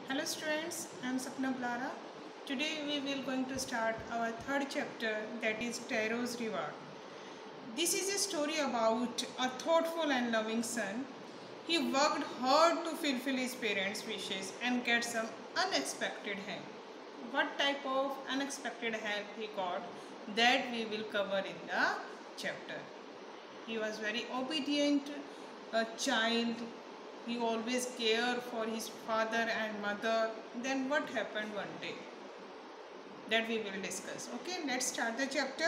Hello students, I am Sapna Blara. Today we will going to start our third chapter, that is Taro's Reward. This is a story about a thoughtful and loving son. He worked hard to fulfill his parents' wishes and get some unexpected help. What type of unexpected help he got, that we will cover in the chapter. He was very obedient a child. He always cared for his father and mother. Then what happened one day? That we will discuss. Okay, let's start the chapter.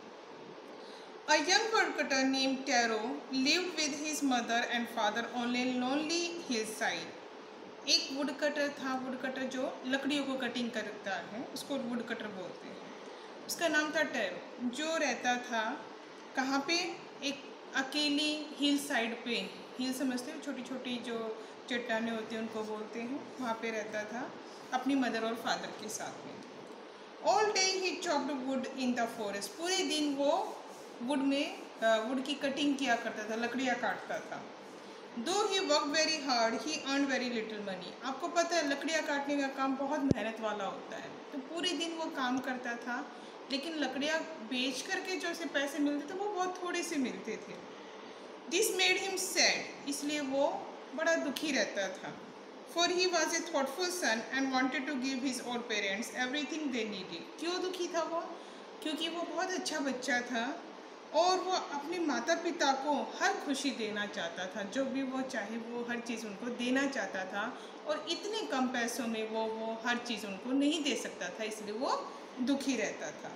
A young woodcutter named Taro lived with his mother and father on a lonely hillside. एक woodcutter था। Woodcutter जो लकड़ियों को cutting करता है उसको woodcutter बोलते हैं। उसका नाम था टैरो, जो रहता था कहाँ पे? एक अकेली हिल साइड पे। हिल समझते हो, छोटी छोटी जो चट्टानें होती हैं उनको बोलते हैं, वहाँ पे रहता था अपनी मदर और फादर के साथ में। All day he chopped wood in the forest. पूरे दिन वो वुड की कटिंग किया करता था, लकड़ियाँ काटता था। Though he work very hard he earn very little money. आपको पता है लकड़ियाँ काटने का काम बहुत मेहनत वाला होता है, तो पूरे दिन वो काम करता था, लेकिन लकड़ियाँ बेच करके जो से पैसे मिलते थे वो बहुत थोड़े से मिलते थे। दिस मेड हिम सैड, इसलिए वो बड़ा दुखी रहता था। For he was a thoughtful son and wanted to give his old parents everything they needed. क्यों दुखी था वो? क्योंकि वो बहुत अच्छा बच्चा था और वो अपने माता पिता को हर खुशी देना चाहता था, जो भी वो चाहे वो हर चीज़ उनको देना चाहता था, और इतने कम पैसों में वो हर चीज़ उनको नहीं दे सकता था, इसलिए वो दुखी रहता था।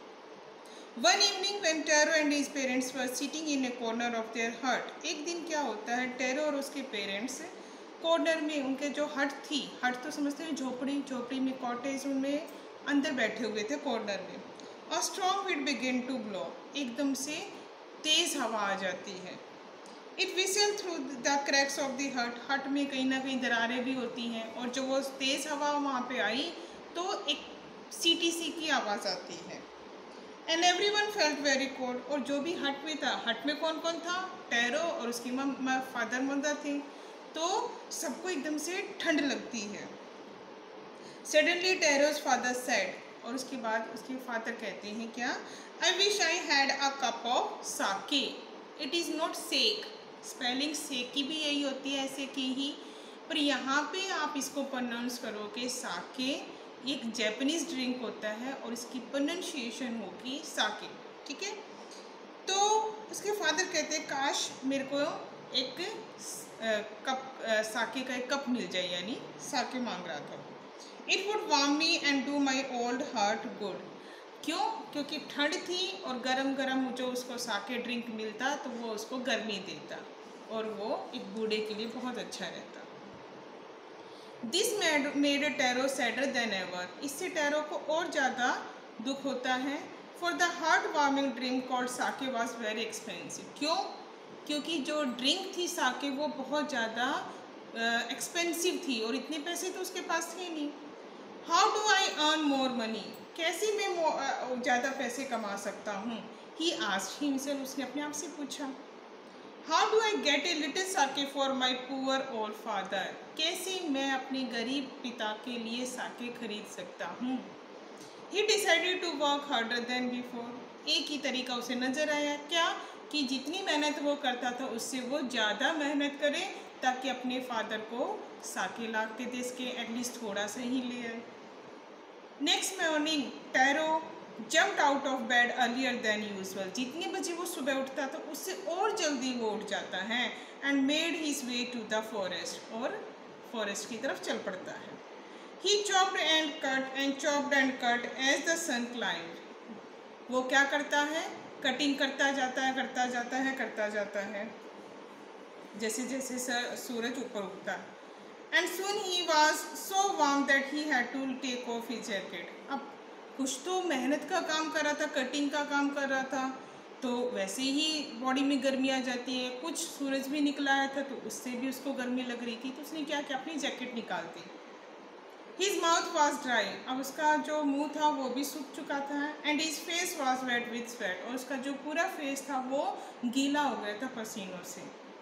One evening when Taro and his parents were sitting in a corner of their hut. एक दिन क्या होता है, टैरो और उसके पेरेंट्स कॉर्नर में, उनके जो हट थी, हट तो समझते हैं झोपड़ी, झोपड़ी में कॉटेज, उनमें अंदर बैठे हुए थे कॉर्नर में। A strong wind begin to blow, एकदम से तेज हवा आ जाती है। It whistle through the cracks of the hut, hut में कहीं ना कहीं दरारें भी होती हैं, और जब वो तेज हवा वहाँ पे आई तो एक सीटी सी की आवाज़ आती है। And everyone felt very cold, और जो भी हट में था, हट में कौन कौन था? टैरो और उसकी फादर मदर थे, तो सबको एकदम से ठंड लगती है। सडनली टैरोज फादर सेड, और उसके बाद उसके फादर कहते हैं क्या? I wish I had a cup of sake. It is not sake, spelling sake की भी यही होती है, ऐसे की ही, पर यहाँ पे आप इसको प्रोनाउंस करोगे साके। एक जैपनीज ड्रिंक होता है और इसकी प्रोनाउंसिएशन होगी साके, ठीक है। तो उसके फादर कहते हैं काश मेरे को एक कप साके का एक कप मिल जाए, यानी साके मांग रहा था। It would warm me and do my old heart good. क्यों? क्योंकि ठंड थी और गरम गरम जो उसको साके ड्रिंक मिलता तो वो उसको गर्मी देता, और वो एक बूढ़े के लिए बहुत अच्छा रहता। This made Taro sadder than ever, इससे टैरो को और ज़्यादा दुख होता है। For the heart warming drink called sake was very expensive. क्यों? क्योंकि जो ड्रिंक थी साके वो बहुत ज़्यादा एक्सपेंसिव थी, और इतने पैसे तो उसके पास थे नहीं। How do I earn more money, कैसे मैं ज़्यादा पैसे कमा सकता हूँ? ही आस्क्ड हिमसेल्फ, उसने अपने आप से पूछा। How do I get a little sake for my poor old father, कैसे मैं अपने गरीब पिता के लिए साके खरीद सकता हूँ? He decided to work harder than before, एक ही तरीका उसे नज़र आया, क्या? कि जितनी मेहनत वो करता था उससे वो ज़्यादा मेहनत करे, ताकि अपने फादर को साके ला के दे सके, एटलीस्ट थोड़ा सा ही ले आए। Next morning Taro jumped out of bed earlier than usual, जितने बजे वो सुबह उठता था उससे और जल्दी वो उठ जाता है। And made his way to the forest, और फॉरेस्ट की तरफ चल पड़ता है। He chopped and cut as the sun climbed, वो क्या करता है? कटिंग करता जाता है, करता जाता है, करता जाता है, जैसे जैसे सूरज ऊपर उगता है। And soon he was so warm that he had to take off his jacket. अब कुछ तो मेहनत का काम कर रहा था, कटिंग का काम कर रहा था, तो वैसे ही बॉडी में गर्मी आ जाती है। कुछ सूरज भी निकला आया था तो उससे भी उसको गर्मी लग रही थी, तो उसने क्या किया? अपनी जैकेट निकाल दी। हिज माउथ वॉज ड्राई, अब उसका जो मुंह था वो भी सूख चुका था। And his face was wet with sweat, और उसका जो पूरा फेस था वो गीला हो गया था पसीनों से।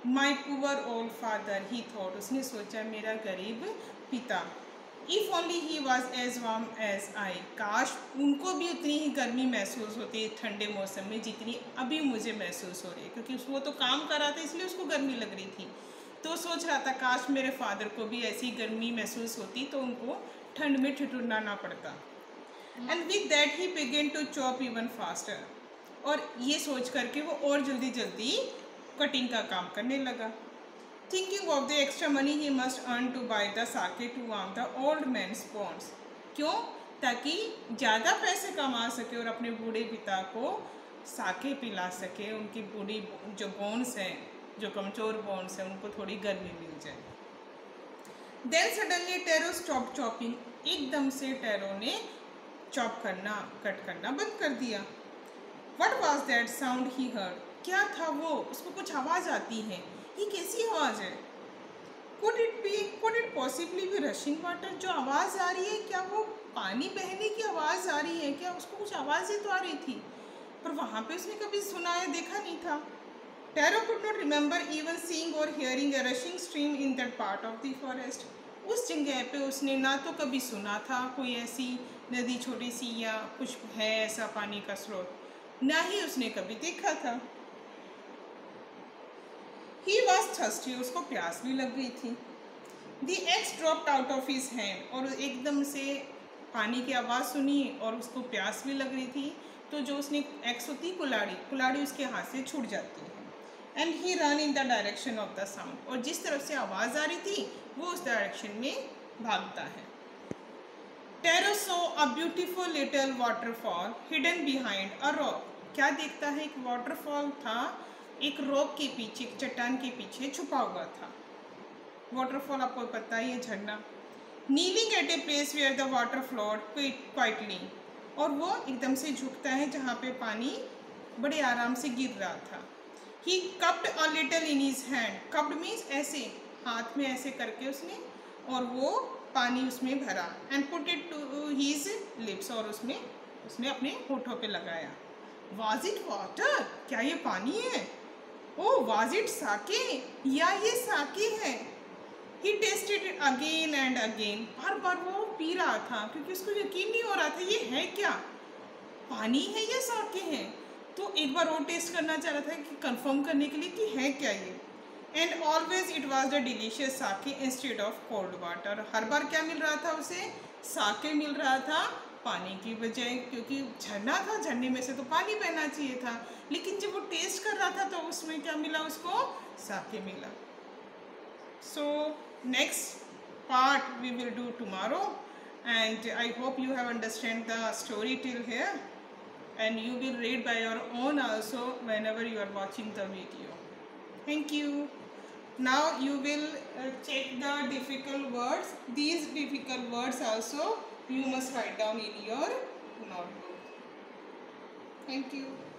My poor old father he thought, उसने सोचा मेरा गरीब पिता। If only he was as warm as I, काश उनको भी उतनी ही गर्मी महसूस होती है ठंडे मौसम में जितनी अभी मुझे महसूस हो रही है, क्योंकि वो तो काम कर रहा था इसलिए उसको गर्मी लग रही थी। तो सोच रहा था काश मेरे फादर को भी ऐसी गर्मी महसूस होती तो उनको ठंड में ठिठुरना ना पड़ता। And with that he began to chop even faster, और ये सोच करके वो और जल्दी जल्दी कटिंग का काम करने लगा। Thinking of the extra money he must earn to buy the sake to warm the old man's bones, क्यों? ताकि ज़्यादा पैसे कमा सके और अपने बूढ़े पिता को साके पिला सके, उनकी बूढ़ी जो बोन्स हैं, जो कमज़ोर बोन्स हैं, उनको थोड़ी गर्मी मिल जाए। Then suddenly Taro stop chopping, एकदम से टेरो ने कट करना बंद कर दिया। What was that sound he heard, क्या था वो? उसको कुछ आवाज़ आती है, ये कैसी आवाज़ है? Could it possibly be rushing water, जो आवाज़ आ रही है क्या वो पानी बहने की आवाज़ आ रही है क्या? उसको कुछ आवाज़ें तो आ रही थी, पर वहाँ पे उसने कभी सुना या देखा नहीं था। Taro could not remember even seeing or hearing a rushing stream in that part of the forest, उस जगह पे उसने ना तो कभी सुना था कोई ऐसी नदी छोटी सी या कुछ है ऐसा पानी का स्रोत, ना ही उसने कभी देखा था। He was thirsty, उसको प्यास भी लग गई थी। The eggs dropped out of his hand, और एकदम से पानी की आवाज़ सुनी और उसको प्यास भी लग रही थी, तो जो उसने एग्स होती कुलाड़ी उसके हाथ से छूट जाती है। And he ran in the direction of the sound, और जिस तरफ से आवाज़ आ रही थी वो उस डायरेक्शन में भागता है। Taro saw a beautiful little waterfall hidden behind a rock, क्या देखता है? एक वाटरफॉल था, एक रॉक के पीछे, एक चट्टान के पीछे छुपा हुआ था। वाटरफॉल आपको पता ही है, झरना। Kneeling at a place where the water flowed quietly, और वो एकदम से झुकता है जहाँ पे पानी बड़े आराम से गिर रहा था। He cupped a little in his hand, cupped means ऐसे, हाथ में ऐसे करके उसने, और वो पानी उसमें भरा। And put it to his lips, और उसने अपने होठों पे लगाया। वाज इट वाटर, क्या ये पानी है? ओ वाज इट साके, या ये साके है? He tested it again and again, बार बार वो पी रहा था क्योंकि उसको यकीन नहीं हो रहा था ये है क्या, पानी है या साके है। तो एक बार और टेस्ट करना चाह रहा था कि कंफर्म करने के लिए कि है क्या ये। And always it was the delicious sake instead of cold water, हर बार क्या मिल रहा था उसे? साके मिल रहा था पानी की बजाय, क्योंकि झरना था, झरने में से तो पानी बहना चाहिए था, लेकिन जब वो टेस्ट कर रहा था तो उसमें क्या मिला उसको? साके मिला। So next part we will do tomorrow, and I hope you have understand the story till here, and you will read by your own also whenever you are watching the video. Thank you. Now you will check the difficult words. These difficult words also you must write down in your notebook. Thank you.